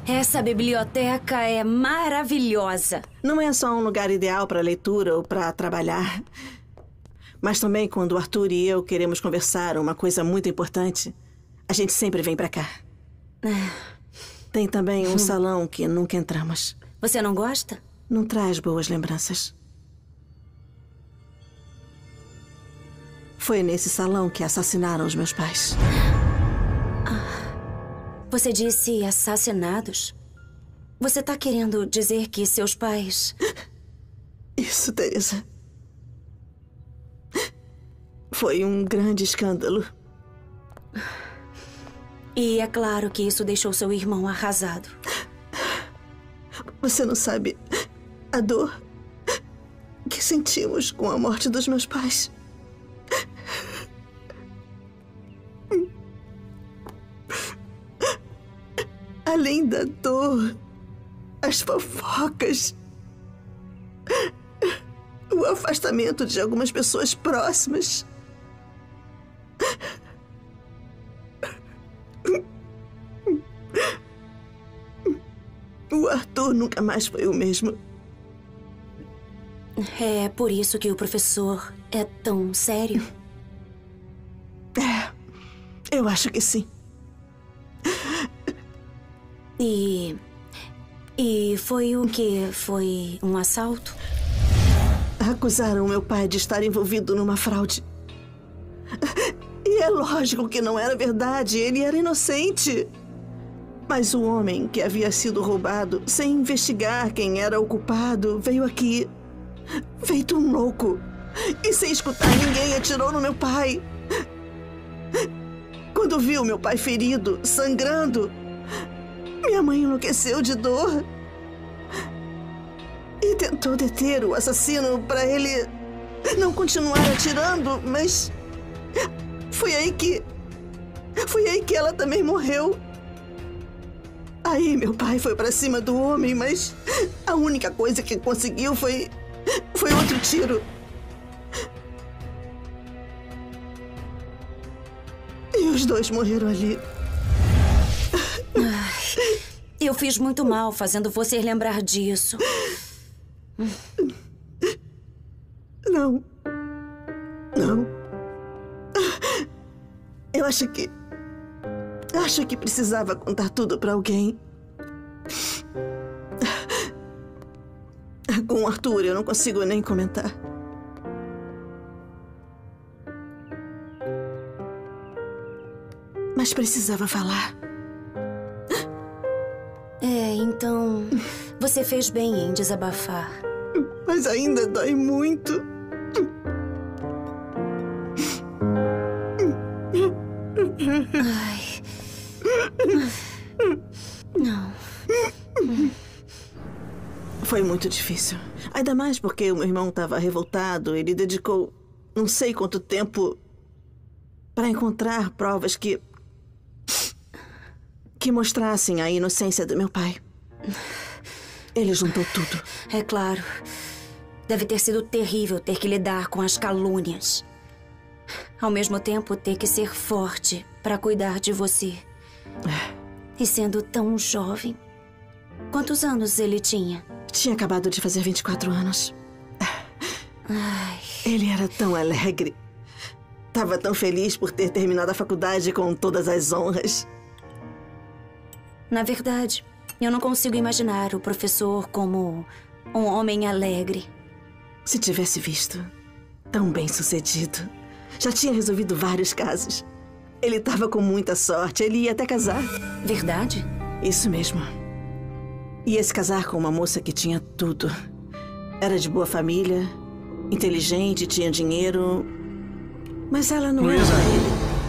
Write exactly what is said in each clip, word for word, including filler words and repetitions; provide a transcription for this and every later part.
Essa biblioteca é maravilhosa. Não é só um lugar ideal para leitura ou para trabalhar. Mas também quando o Arthur e eu queremos conversar uma coisa muito importante, a gente sempre vem para cá. Tem também um salão que nunca entramos. Você não gosta? Não traz boas lembranças. Foi nesse salão que assassinaram os meus pais. Você disse assassinados? Você tá querendo dizer que seus pais... Isso, Teresa. Foi um grande escândalo. E é claro que isso deixou seu irmão arrasado. Você não sabe a dor que sentimos com a morte dos meus pais. Além da dor, as fofocas, o afastamento de algumas pessoas próximas. O Arthur nunca mais foi o mesmo. É por isso que o professor é tão sério? É, eu acho que sim. E... E foi o quê? Foi um assalto? Acusaram meu pai de estar envolvido numa fraude. E é lógico que não era verdade. Ele era inocente. Mas o homem que havia sido roubado, sem investigar quem era o culpado, veio aqui, feito um louco. E sem escutar ninguém, atirou no meu pai. Quando viu meu pai ferido, sangrando, minha mãe enlouqueceu de dor. E tentou deter o assassino para ele não continuar atirando, mas... Foi aí que... Foi aí que ela também morreu. Aí meu pai foi pra cima do homem, mas a única coisa que conseguiu foi... Foi outro tiro. E os dois morreram ali. Ai, eu fiz muito mal fazendo você lembrar disso. Não. Não. Eu acho que... Acho que precisava contar tudo pra alguém. Com o Arthur, eu não consigo nem comentar. Mas precisava falar. É, então... Você fez bem em desabafar. Mas ainda dói muito. Ai... Não. Foi muito difícil. Ainda mais porque o meu irmão estava revoltado. Ele dedicou não sei quanto tempo para encontrar provas que... que mostrassem a inocência do meu pai. Ele juntou tudo. É claro. Deve ter sido terrível ter que lidar com as calúnias. Ao mesmo tempo, ter que ser forte para cuidar de você. E sendo tão jovem. Quantos anos ele tinha? Tinha acabado de fazer vinte e quatro anos. Ai. Ele era tão alegre. Tava tão feliz por ter terminado a faculdade com todas as honras. Na verdade, eu não consigo imaginar o professor como um homem alegre. Se tivesse visto, tão bem sucedido. Já tinha resolvido vários casos. Ele estava com muita sorte. Ele ia até casar. Verdade? Isso mesmo. Ia se casar com uma moça que tinha tudo. Era de boa família, inteligente, tinha dinheiro. Mas ela não era Luísa. ele.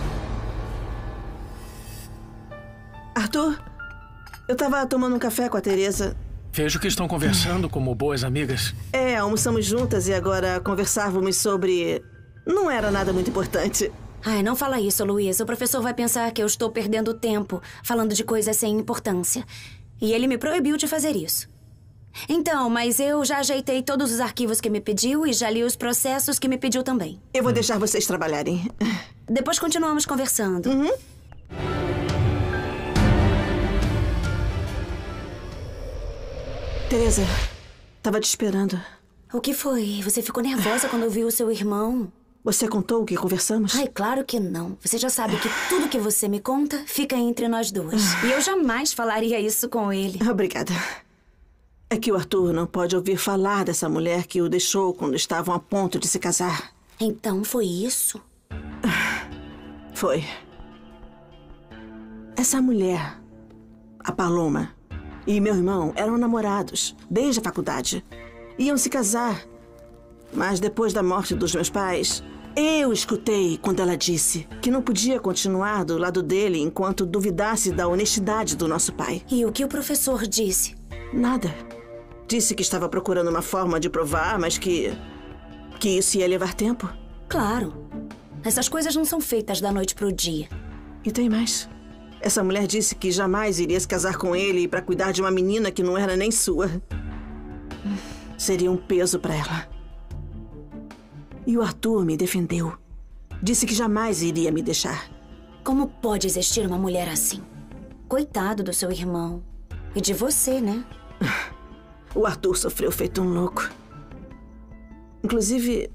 Arthur, eu tava tomando um café com a Teresa. Vejo que estão conversando como boas amigas. É, almoçamos juntas e agora conversávamos sobre... Não era nada muito importante. Ai, não fala isso, Luísa. O professor vai pensar que eu estou perdendo tempo falando de coisas sem importância. E ele me proibiu de fazer isso. Então, mas eu já ajeitei todos os arquivos que me pediu e já li os processos que me pediu também. Eu vou deixar vocês trabalharem. Depois continuamos conversando. Uhum. Teresa, tava te esperando. O que foi? Você ficou nervosa quando ouviu o seu irmão? Você contou o que conversamos? Ai, claro que não. Você já sabe que tudo que você me conta fica entre nós duas. E eu jamais falaria isso com ele. Obrigada. É que o Arthur não pode ouvir falar dessa mulher que o deixou quando estavam a ponto de se casar. Então foi isso? Foi. Essa mulher, a Paloma, e meu irmão eram namorados desde a faculdade. Iam se casar. Mas depois da morte dos meus pais, eu escutei quando ela disse que não podia continuar do lado dele enquanto duvidasse da honestidade do nosso pai. E o que o professor disse? Nada. Disse que estava procurando uma forma de provar, mas que... que isso ia levar tempo. Claro. Essas coisas não são feitas da noite pro dia. E tem mais. Essa mulher disse que jamais iria se casar com ele para cuidar de uma menina que não era nem sua. Seria um peso para ela. E o Arthur me defendeu. Disse que jamais iria me deixar. Como pode existir uma mulher assim? Coitado do seu irmão. E de você, né? O Arthur sofreu feito um louco. Inclusive...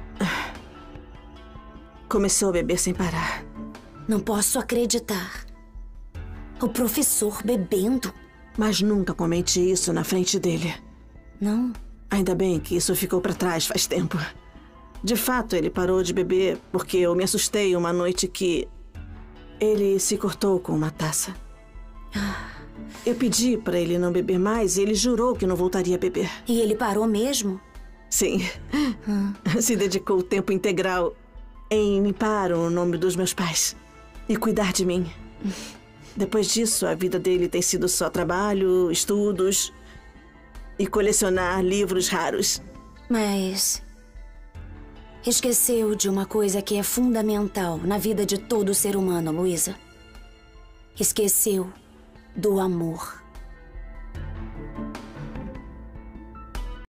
começou a beber sem parar. Não posso acreditar. O professor bebendo. Mas nunca comente isso na frente dele. Não? Ainda bem que isso ficou pra trás faz tempo. De fato, ele parou de beber porque eu me assustei uma noite que... ele se cortou com uma taça. Eu pedi pra ele não beber mais e ele jurou que não voltaria a beber. E ele parou mesmo? Sim. Hum. Se dedicou o tempo integral em limpar o nome dos meus pais e cuidar de mim. Depois disso, a vida dele tem sido só trabalho, estudos e colecionar livros raros. Mas... esqueceu de uma coisa que é fundamental na vida de todo ser humano, Luísa. Esqueceu do amor.